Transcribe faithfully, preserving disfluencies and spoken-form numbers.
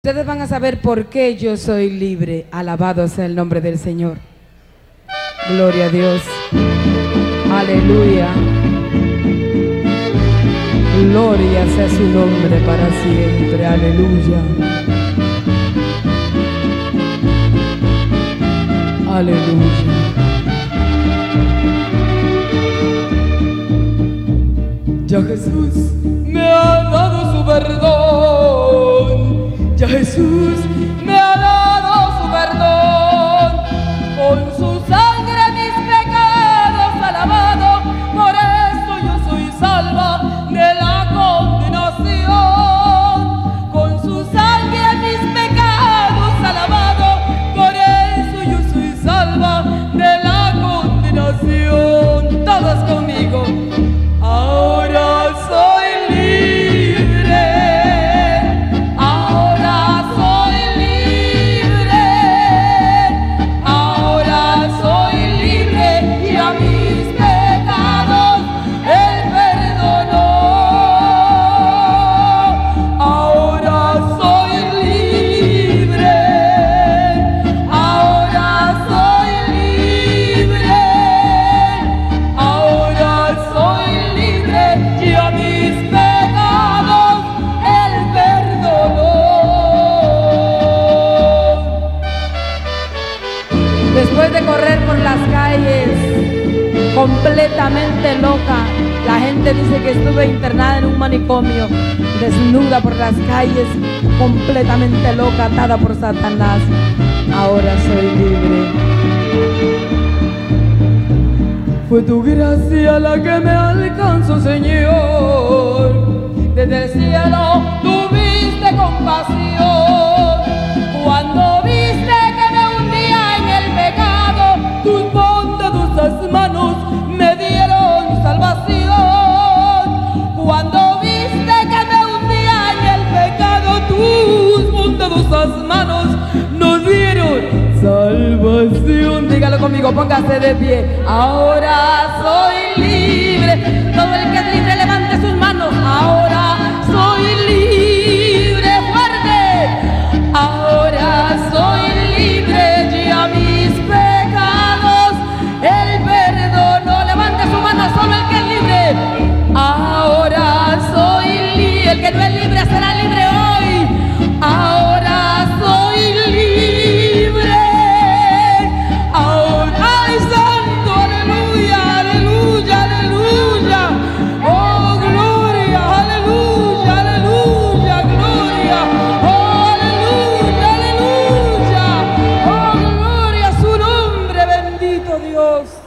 Ustedes van a saber por qué yo soy libre. Alabado sea el nombre del Señor. Gloria a Dios. Aleluya. Gloria sea su nombre para siempre. Aleluya. Aleluya. Ya Jesús me ha dado su perdón. Ya Jesús me ha dado su perdón. Con su sangre mis pecados ha lavado. Por eso yo soy salva de la condenación. Con su sangre mis pecados ha lavado. Por eso yo soy salva de la condenación. Todos conmigo. Ahora soy libre. Ahora soy libre. Ahora soy libre. Y a mis pecados Él perdonó. Ahora soy libre. Ahora soy libre. Ahora soy libre. Y a mis pecados Él perdonó. Después de correr por las calles completamente loca, la gente dice que estuve internada en un manicomio, desnuda por las calles, completamente loca, atada por Satanás. Ahora soy libre. Fue tu gracia la que me alcanzó, Señor. Desde el cielo tuviste compasión. Cuando viste que me hundía en el pecado, tus bondadosas manos me dieron salvación. Cuando viste que me hundía en el pecado, tus bondadosas manos nos dieron salvación. Dígalo conmigo, póngase de pie. Ahora soy libre. Todo el que es libre levante sus manos. Ahora soy libre, fuerte. Ahora soy libre. Y a mis pecados Él perdonó. Levante su mano, solo el que es libre. Ahora soy libre. El que no es libre será libre hoy. Ahora soy libre. Ahora, ay, santo, aleluya, aleluya, aleluya. Oh, gloria, aleluya, aleluya, gloria. Oh, aleluya, aleluya. Oh, gloria a su nombre, bendito Dios.